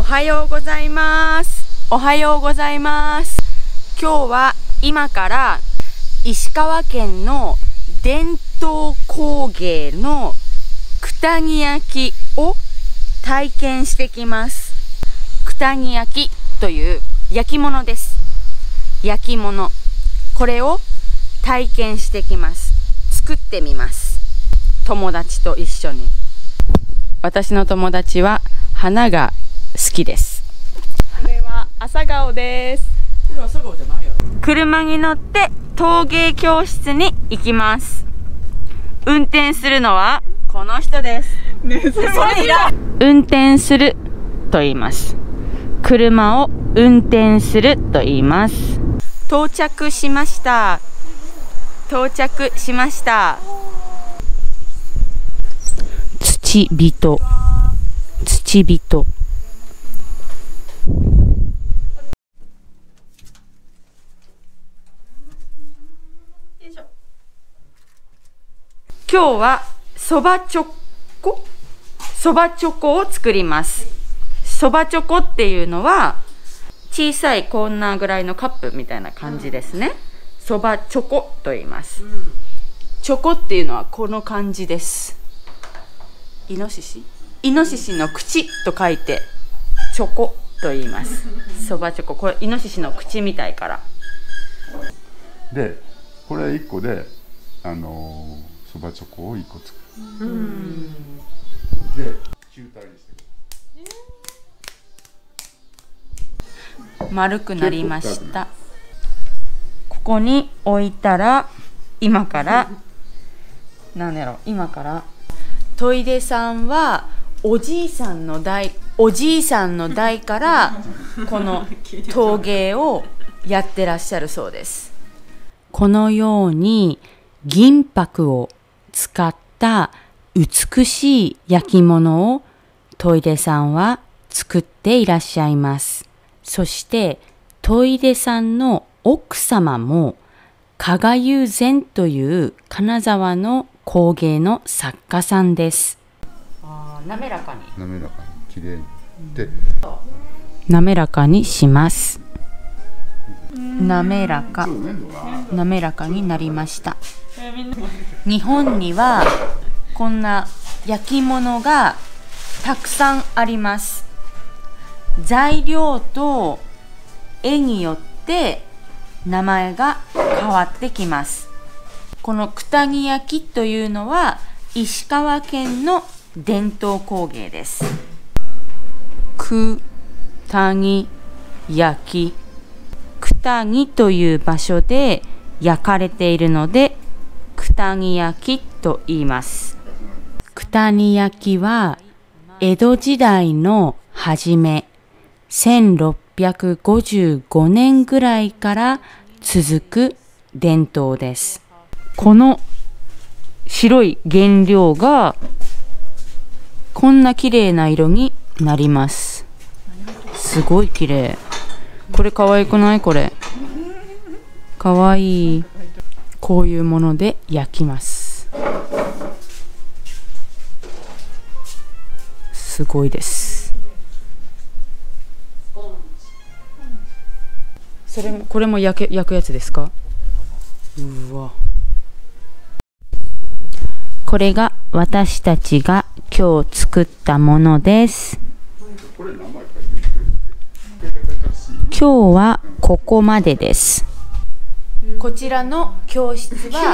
はようございます。おはようございます。今日は今から石川県の伝統工芸の九谷焼を体験してきます。九谷焼という焼き物です。焼き物。これを体験してきます。作ってみます。友達と一緒に。私の友達は花が好きです。 これは朝顔です。 これ朝顔じゃないやろ。 車に乗って陶芸教室に行きます。運転するのはこの人です。 ね、それいらん。 運転すると言います。車を運転すると言います。到着しました。到着しました。土人。土人。今日はそばチョコを作ります。そばチョコっていうのは小さいこんなぐらいのカップみたいな感じですね。そばチョコと言います。チョコっていうのはこの感じです。イノシシの口と書いてチョコと言います。そばチョコ、これイノシシの口みたいから。 でこれ1個でそばチョコを1個作る。で球体にして丸くなりました。ここに置いたら今からトイレさんはおじいさんの代からこの陶芸をやってらっしゃるそうです。このように銀箔を使った美しい焼き物をトイレさんは作っていらっしゃいます。そしてトイレさんの奥様も加賀友禅という金沢の工芸の作家さんです。滑らかにきれいにで滑らかにします。滑らかになりました。日本にはこんな焼き物がたくさんあります。材料と絵によって名前が変わってきます。この九谷焼というのは石川県の伝統工芸です。九谷焼、九谷という場所で焼かれているので九谷焼と言います。九谷焼は江戸時代の初め1655年ぐらいから続く伝統です。この白い原料がこんな綺麗な色になります。すごい綺麗。これ可愛くない？これ可愛い。こういうもので焼きます。すごいです。これも焼くやつですか？うわ。これが私たちが今日作ったものです。今日はここまでです。こちらの教室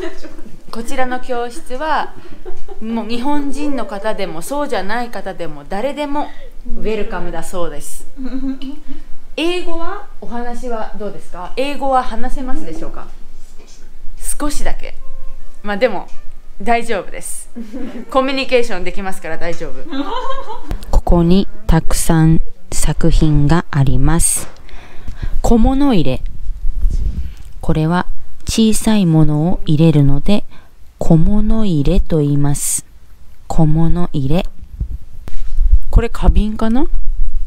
はもう日本人の方でもそうじゃない方でも誰でもウェルカムだそうです。英語はお話はどうですか？英語は話せますでしょうか？少しだけ。まあでも大丈夫です。コミュニケーションできますから大丈夫。ここにたくさん作品があります。小物入れ。これは小さいものを入れるので小物入れと言います。小物入れ。これ花瓶かな？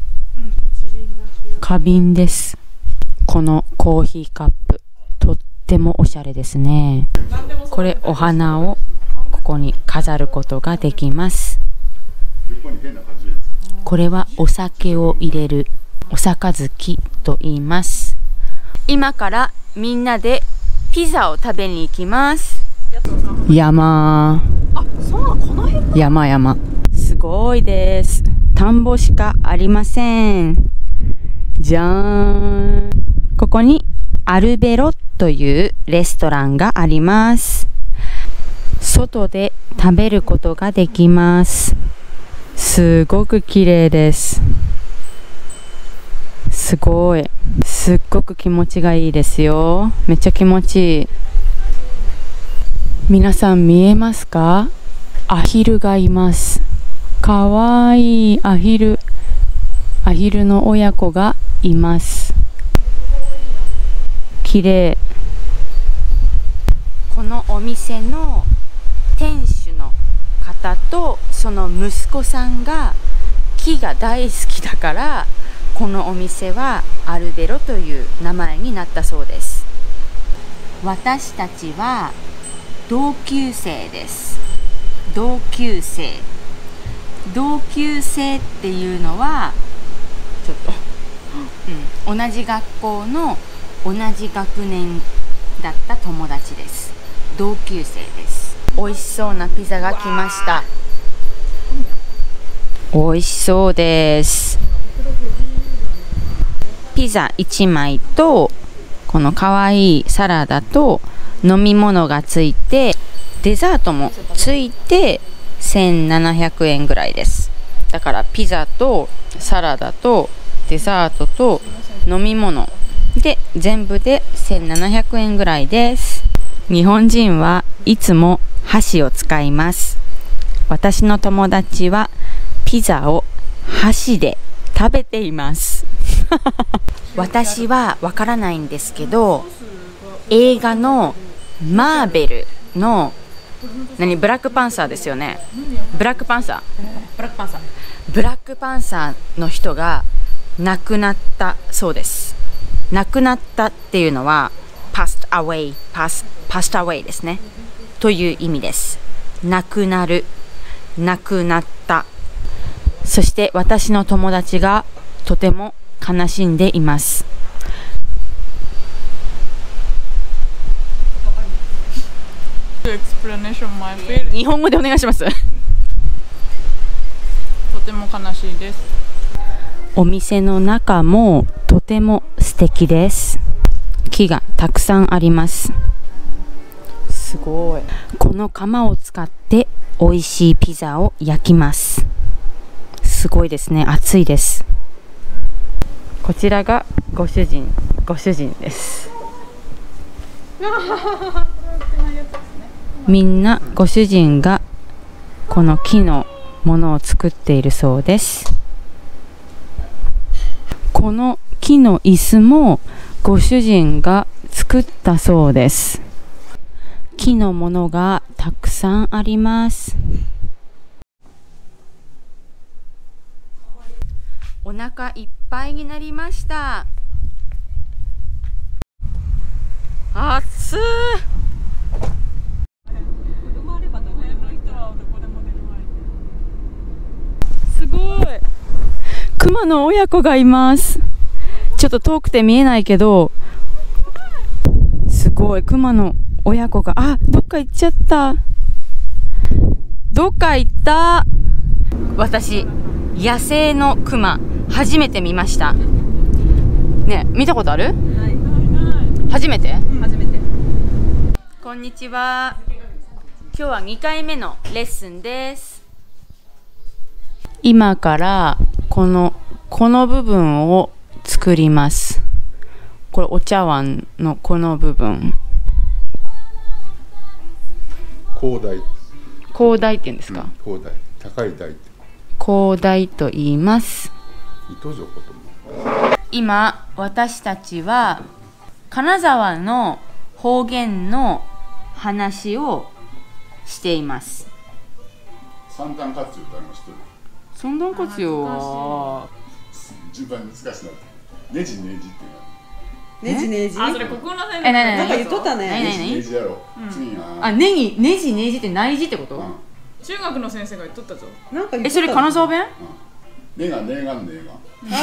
花瓶です。このコーヒーカップとってもおしゃれですね。これお花をここに飾ることができます。 これはお酒を入れるお杯と言います。今からみんなでピザを食べに行きます。山、山すごいです。田んぼしかありません。じゃーん。ここにアルベロというレストランがあります。外で食べることができます。すごく綺麗です。すごい。すっごく気持ちがいいですよ。めっちゃ気持ちいい。皆さん見えますか？アヒルがいます。かわいいアヒルの親子がいます。綺麗。このお店の店主の方とその息子さんが木が大好きだから、このお店はアルベロという名前になったそうです。私たちは同級生です。同級生っていうのはちょっと、同じ学校の同じ学年だった友達です。同級生です。美味しそうなピザが来ました。美味しそうです。ピザ1枚とこのかわいいサラダと飲み物がついて、デザートもついて1700円ぐらいです。だからピザとサラダとデザートと飲み物で全部で1700円ぐらいです。日本人はいつも箸を使います。私の友達はピザを箸で食べています私はわからないんですけど、映画のマーベルのブラックパンサーですよね。ブラックパンサーの人が亡くなったそうです。亡くなったっていうのはpassed away ですね、という意味です。亡くなる、亡くなった。そして私の友達がとても悲しんでいます。日本語でお願いします。 とても悲しいです。 お店の中もとても素敵です。木がたくさんあります。すごい。この窯を使って美味しいピザを焼きます。すごいですね。熱いです。こちらがご主人です。みんなご主人がこの木のものを作っているそうです。この木の椅子もご主人が作ったそうです。木のものがたくさんあります。お腹いっぱいになりました。暑い。すごい。クマの親子がいます。ちょっと遠くて見えないけど、すごい。クマの親子が、どっか行っちゃった。どっか行った。私、野生のクマ初めて見ました。ね、見たことある？初めて？ 初めて。 こんにちは。今日は2回目のレッスンです。今からこの部分を作ります。これお茶碗のこの部分。高台って言うんですか？ 高台、高い台。 高台と言います。 糸状ことも。 今私たちは金沢の方言の話をしています。 三段活用ってありました。 三段活用は順番難しいな。ねじっていうの。 ねじねじ。 それここの辺なんか言っとったね。 ねじやろ。次が。 ねじって内耳ってこと？ 中学の先生が言っとったぞ。 なんか言っとった。 それ金沢弁？ ねがねがんねが。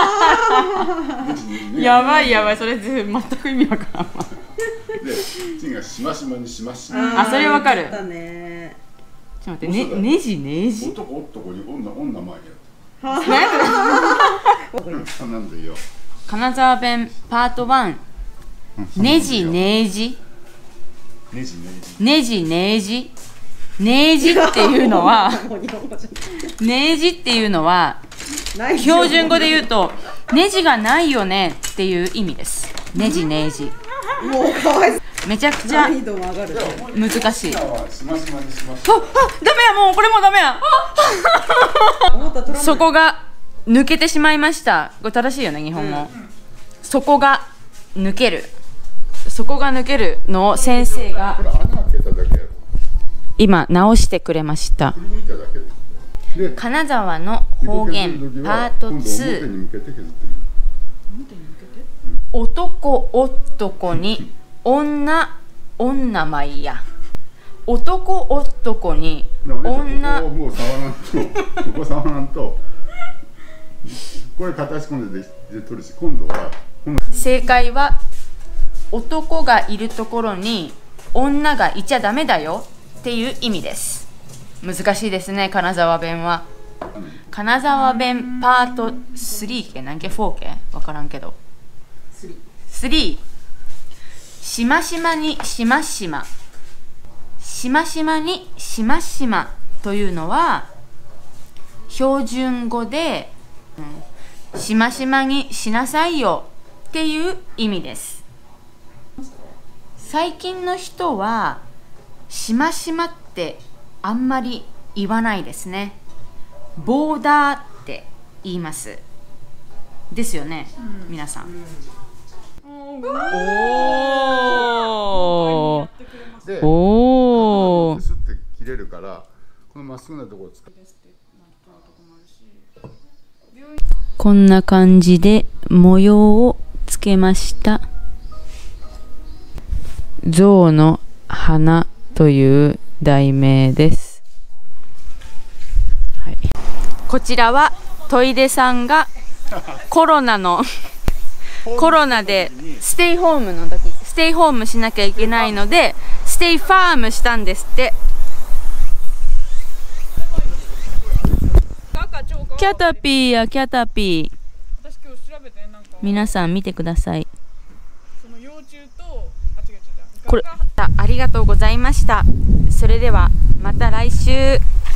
やばいやばい、それ全く意味わからんわ。 で、次がしましまにしましま。 あ、それわかる。 だね。 ちょっと待って、ねじねじ。 男に女前や。なんでよ。 金沢弁パート1。ねじねじ。 ねじねじ。 ねじねじ。ねじっていうのは、ねじっていうのは、標準語で言うと、ネジがないよねっていう意味です。ねじねじ。 もうかわいそう。 めちゃくちゃ難易度も上がる。 難しい。あ、ダメや、もうこれもうダメや。そこが抜けてしまいました。これ正しいよね、日本語。そこが抜ける。そこが抜けるのを先生が今直してくれました。金沢の方言パート2。男に女舞や。男に女。 もう触らんと。これ形込んで取るし、今度は。 正解は男がいるところに女がいちゃダメだよっていう意味です。難しいですね、金沢弁は。金沢弁パート3系何系4系分からんけど。3。しましまにしましま。しましまにしましまというのは標準語で、しましまにしなさいよっていう意味です。最近の人はしましまってあんまり言わないですね。ボーダーって言いますですよね、皆さん。おお。 スって切れるから、このまっすぐなところを使う。 こんな感じで模様をつけました。象の花という題名です。はい、こちらはトイデさんがコロナでステイホームの時、ステイホームしなきゃいけないのでステイファームしたんですって。キャタピーやキャタピー。皆さん見てください。これありがとうございました。それではまた来週。